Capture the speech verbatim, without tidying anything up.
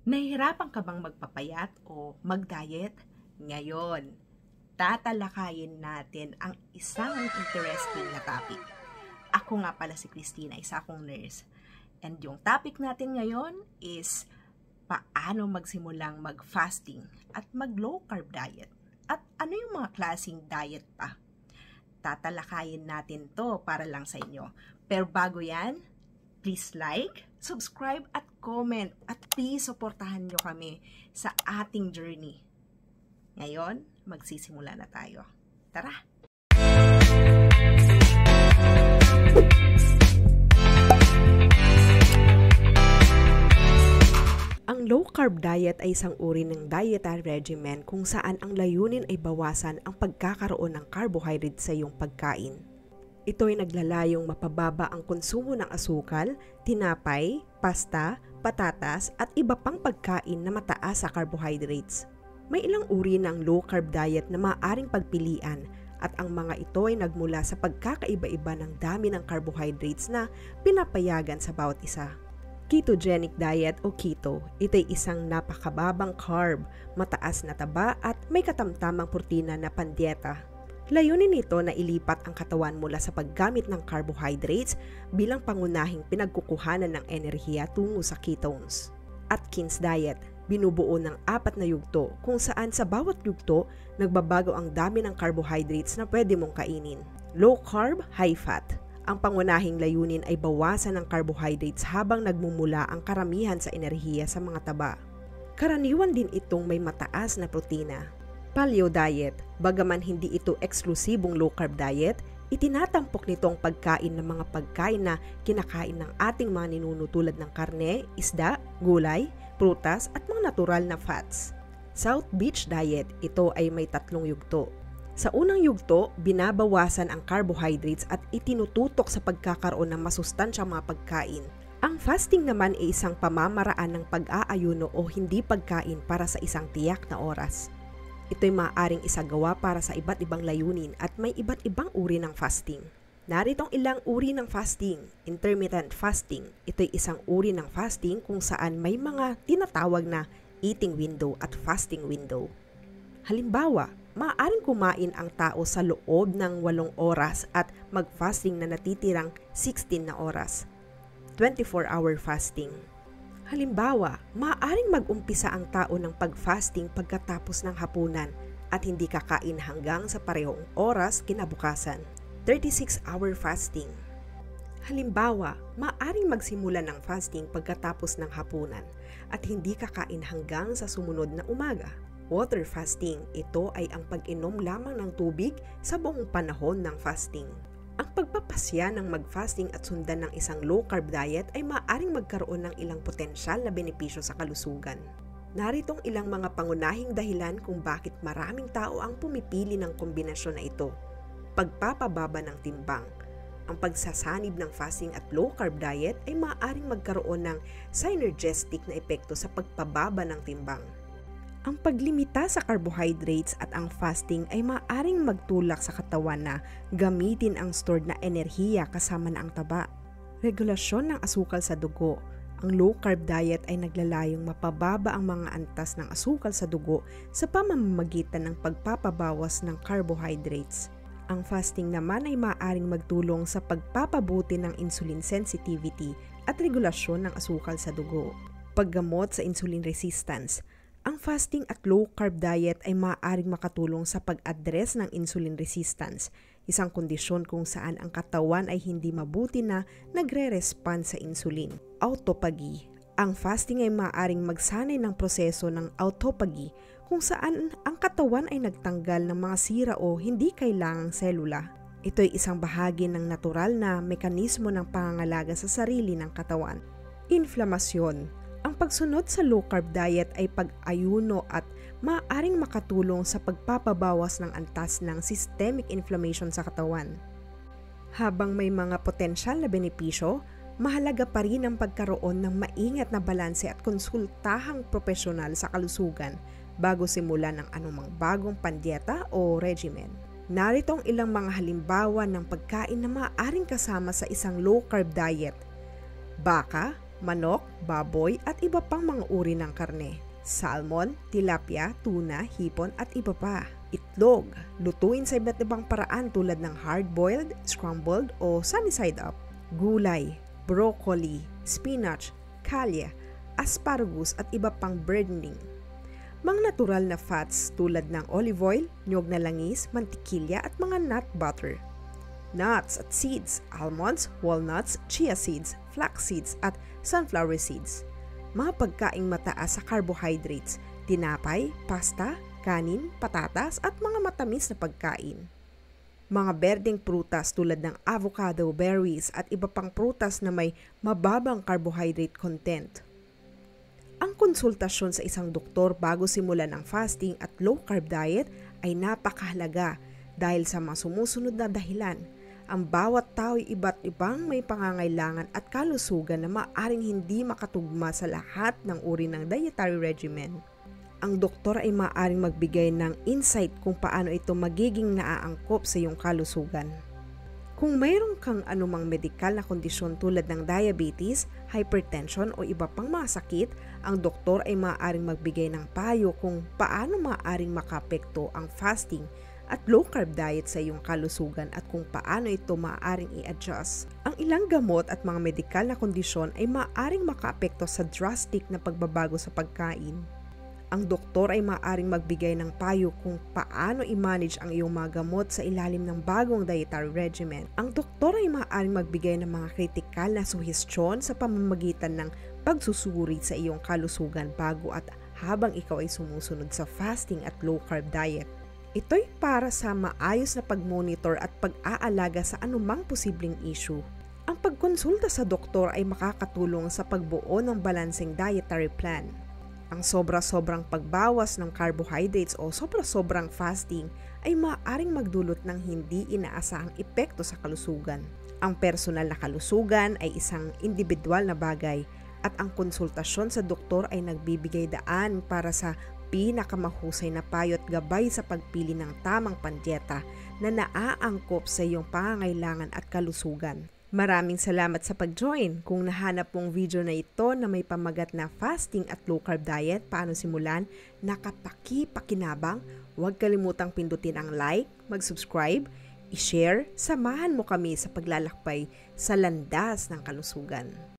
Nahihirapan ka bang magpapayat o mag-diet? Ngayon, tatalakayin natin ang isang interesting na topic. Ako nga pala si Christina, isa akong nurse. And yung topic natin ngayon is paano magsimulang mag-fasting at mag-low carb diet. At ano yung mga klaseng diet pa? Tatalakayin natin to para lang sa inyo. Pero bago yan, please like, subscribe at comment at please suportahan nyo kami sa ating journey. Ngayon, magsisimula na tayo. Tara! Ang low carb diet ay isang uri ng dietary regimen kung saan ang layunin ay bawasan ang pagkakaroon ng carbohydrate sa iyong pagkain. Ito ay naglalayong mapababa ang konsumo ng asukal, tinapay, pasta, patatas at iba pang pagkain na mataas sa carbohydrates. May ilang uri ng low carb diet na maaaring pagpilian at ang mga ito ay nagmula sa pagkakaiba-iba ng dami ng carbohydrates na pinapayagan sa bawat isa. Ketogenic diet o keto, ito ay isang napakababang carb, mataas na taba at may katamtamang protina na pandieta. Layunin nito na ilipat ang katawan mula sa paggamit ng carbohydrates bilang pangunahing pinagkukuhanan ng enerhiya tungo sa ketones. Atkins diet, binubuo ng apat na yugto kung saan sa bawat yugto nagbabago ang dami ng carbohydrates na pwede mong kainin. Low carb, high fat. Ang pangunahing layunin ay bawasan ng carbohydrates habang nagmumula ang karamihan sa enerhiya sa mga taba. Karaniwan din itong may mataas na protina. Paleo diet, bagaman hindi ito eksklusibong low carb diet, itinatampok nito ang pagkain ng mga pagkain na kinakain ng ating mga ninuno tulad ng karne, isda, gulay, prutas at mga natural na fats. South Beach diet, ito ay may tatlong yugto. Sa unang yugto, binabawasan ang carbohydrates at itinututok sa pagkakaroon ng masustansyang mga pagkain. Ang fasting naman ay isang pamamaraan ng pag-aayuno o hindi pagkain para sa isang tiyak na oras. Ito'y maaaring isagawa para sa iba't ibang layunin at may iba't ibang uri ng fasting. Naritong ilang uri ng fasting. Intermittent fasting. Ito'y isang uri ng fasting kung saan may mga tinatawag na eating window at fasting window. Halimbawa, maaaring kumain ang tao sa loob ng walong oras at mag-fasting na natitirang sixteen na oras. twenty-four hour fasting. Halimbawa, maaaring mag-umpisa ang tao ng pag-fasting pagkatapos ng hapunan at hindi kakain hanggang sa parehong oras kinabukasan. thirty-six hour fasting. Halimbawa, maaaring magsimula ng fasting pagkatapos ng hapunan at hindi kakain hanggang sa sumunod na umaga. Water fasting, ito ay ang pag-inom lamang ng tubig sa buong panahon ng fasting. Ang pagpapasya ng mag-fasting at sundan ng isang low-carb diet ay maaaring magkaroon ng ilang potensyal na benepisyo sa kalusugan. Naritong ilang mga pangunahing dahilan kung bakit maraming tao ang pumipili ng kombinasyon na ito. Pagpapababa ng timbang. Ang pagsasanib ng fasting at low-carb diet ay maaaring magkaroon ng synergistic na epekto sa pagpababa ng timbang. Ang paglimita sa carbohydrates at ang fasting ay maaaring magtulak sa katawan na gamitin ang stored na enerhiya kasama na ang taba. Regulasyon ng asukal sa dugo. Ang low-carb diet ay naglalayong mapababa ang mga antas ng asukal sa dugo sa pamamagitan ng pagpapabawas ng carbohydrates. Ang fasting naman ay maaaring magtulong sa pagpapabuti ng insulin sensitivity at regulasyon ng asukal sa dugo. Paggamot sa insulin resistance. Ang fasting at low-carb diet ay maaaring makatulong sa pag-address ng insulin resistance, isang kondisyon kung saan ang katawan ay hindi mabuti na nagre-respond sa insulin. Autophagy. Ang fasting ay maaaring magsanay ng proseso ng autophagy kung saan ang katawan ay nagtanggal ng mga sira o hindi kailangang selula. Ito ay isang bahagi ng natural na mekanismo ng pangangalaga sa sarili ng katawan. Inflamasyon. Ang pagsunod sa low-carb diet ay pag-ayuno at maaaring makatulong sa pagpapabawas ng antas ng systemic inflammation sa katawan. Habang may mga potensyal na benepisyo, mahalaga pa rin ang pagkaroon ng maingat na balanse at konsultahang profesional sa kalusugan bago simulan ng anumang bagong pandieta o regimen. Narito ang ilang mga halimbawa ng pagkain na maaaring kasama sa isang low-carb diet. Baka, manok, baboy at iba pang mga uri ng karne. Salmon, tilapia, tuna, hipon at iba pa. Itlog, lutuin sa iba't ibang paraan tulad ng hard-boiled, scrambled o sunny-side up. Gulay, broccoli, spinach, kalya, asparagus at iba pang burdening. Mga natural na fats tulad ng olive oil, nyog na langis, mantikilya at mga nut butter. Nuts at seeds, almonds, walnuts, chia seeds, flax seeds at sunflower seeds. Mga pagkaing mataas sa carbohydrates, tinapay, pasta, kanin, patatas at mga matamis na pagkain. Mga berdeng prutas tulad ng avocado, berries at iba pang prutas na may mababang carbohydrate content. Ang konsultasyon sa isang doktor bago simulan ang fasting at low-carb diet ay napakahalaga dahil sa mga sumusunod na dahilan. Ang bawat tao ay iba't ibang may pangangailangan at kalusugan na maaaring hindi makatugma sa lahat ng uri ng dietary regimen. Ang doktor ay maaaring magbigay ng insight kung paano ito magiging naaangkop sa iyong kalusugan. Kung mayroon kang anumang medikal na kondisyon tulad ng diabetes, hypertension o iba pang mga sakit, ang doktor ay maaaring magbigay ng payo kung paano maaaring makaapekto ang fasting at low-carb diet sa iyong kalusugan at kung paano ito maaaring i-adjust. Ang ilang gamot at mga medikal na kondisyon ay maaaring makaapekto sa drastic na pagbabago sa pagkain. Ang doktor ay maaaring magbigay ng payo kung paano i-manage ang iyong mga gamot sa ilalim ng bagong dietary regimen. Ang doktor ay maaaring magbigay ng mga kritikal na suhestyon sa pamamagitan ng pagsusuri sa iyong kalusugan bago at habang ikaw ay sumusunod sa fasting at low-carb diet. Ito'y para sa maayos na pag-monitor at pag-aalaga sa anumang posibleng issue. Ang pagkonsulta sa doktor ay makakatulong sa pagbuo ng balancing dietary plan. Ang sobra-sobrang pagbawas ng carbohydrates o sobra-sobrang fasting ay maaaring magdulot ng hindi inaasahang epekto sa kalusugan. Ang personal na kalusugan ay isang individual na bagay at ang konsultasyon sa doktor ay nagbibigay daan para sa pinakamahusay na payo at gabay sa pagpili ng tamang pandieta na naaangkop sa iyong pangangailangan at kalusugan. Maraming salamat sa pag-join. Kung nahanap mong video na ito na may pamagat na fasting at low-carb diet, paano simulan, nakapaki-pakinabang, huwag kalimutang pindutin ang like, mag-subscribe, i-share, samahan mo kami sa paglalakbay sa landas ng kalusugan.